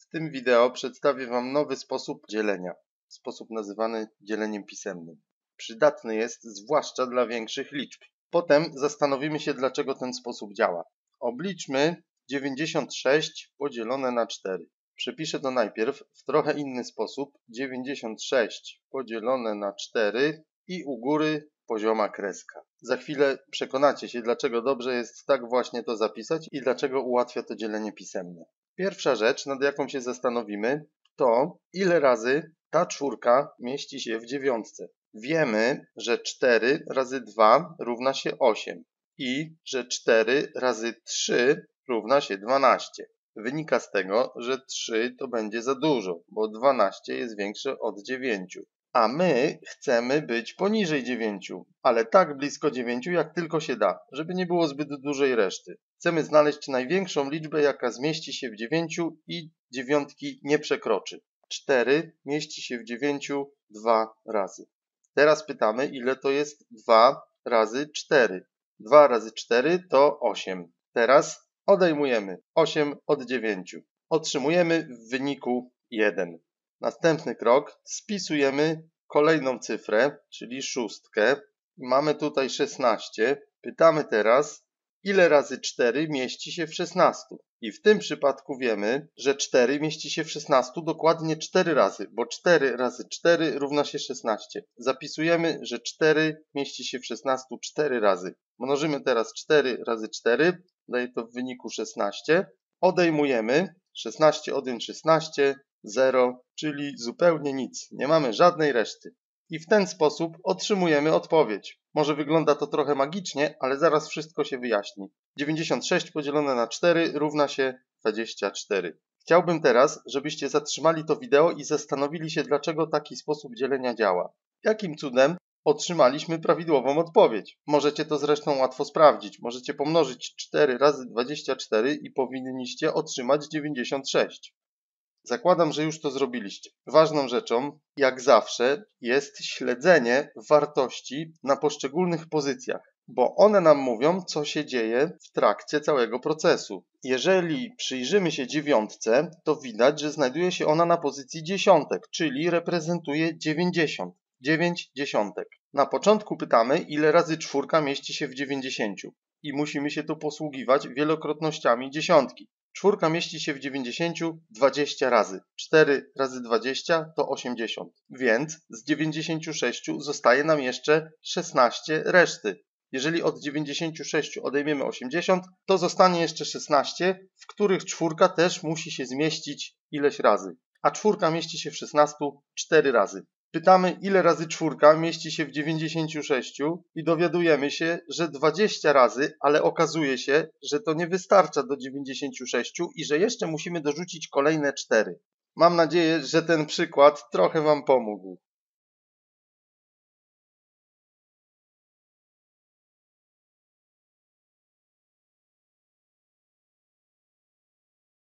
W tym wideo przedstawię Wam nowy sposób dzielenia. Sposób nazywany dzieleniem pisemnym. Przydatny jest zwłaszcza dla większych liczb. Potem zastanowimy się, dlaczego ten sposób działa. Obliczmy 96 podzielone na 4. Przepiszę to najpierw w trochę inny sposób. 96 podzielone na 4 i u góry pozioma kreska. Za chwilę przekonacie się, dlaczego dobrze jest tak właśnie to zapisać i dlaczego ułatwia to dzielenie pisemne. Pierwsza rzecz, nad jaką się zastanowimy, to ile razy ta czwórka mieści się w dziewiątce. Wiemy, że 4 razy 2 równa się 8 i że 4 razy 3 równa się 12. Wynika z tego, że 3 to będzie za dużo, bo 12 jest większe od 9. A my chcemy być poniżej 9, ale tak blisko 9 jak tylko się da, żeby nie było zbyt dużej reszty. Chcemy znaleźć największą liczbę, jaka zmieści się w 9 i dziewiątki nie przekroczy. 4 mieści się w 9 2 razy. Teraz pytamy, ile to jest 2 razy 4. 2 razy 4 to 8. Teraz odejmujemy 8 od 9. Otrzymujemy w wyniku 1. Następny krok, spisujemy kolejną cyfrę, czyli 6. Mamy tutaj 16. Pytamy teraz, ile razy 4 mieści się w 16. I w tym przypadku wiemy, że 4 mieści się w 16 dokładnie 4 razy, bo 4 razy 4 równa się 16. Zapisujemy, że 4 mieści się w 16 4 razy. Mnożymy teraz 4 razy 4, daje to w wyniku 16. Odejmujemy 16 odjąć 16, 0, czyli zupełnie nic. Nie mamy żadnej reszty. I w ten sposób otrzymujemy odpowiedź. Może wygląda to trochę magicznie, ale zaraz wszystko się wyjaśni. 96 podzielone na 4 równa się 24. Chciałbym teraz, żebyście zatrzymali to wideo i zastanowili się, dlaczego taki sposób dzielenia działa. Jakim cudem otrzymaliśmy prawidłową odpowiedź? Możecie to zresztą łatwo sprawdzić. Możecie pomnożyć 4 razy 24 i powinniście otrzymać 96. Zakładam, że już to zrobiliście. Ważną rzeczą, jak zawsze, jest śledzenie wartości na poszczególnych pozycjach, bo one nam mówią, co się dzieje w trakcie całego procesu. Jeżeli przyjrzymy się dziewiątce, to widać, że znajduje się ona na pozycji dziesiątek, czyli reprezentuje 90. 9 dziesiątek. Na początku pytamy, ile razy czwórka mieści się w 90 i musimy się tu posługiwać wielokrotnościami dziesiątki. Czwórka mieści się w 90 20 razy. 4 razy 20 to 80. Więc z 96 zostaje nam jeszcze 16 reszty. Jeżeli od 96 odejmiemy 80, to zostanie jeszcze 16, w których czwórka też musi się zmieścić ileś razy. A czwórka mieści się w 16 4 razy. Pytamy, ile razy czwórka mieści się w 96 i dowiadujemy się, że 20 razy, ale okazuje się, że to nie wystarcza do 96 i że jeszcze musimy dorzucić kolejne 4. Mam nadzieję, że ten przykład trochę Wam pomógł.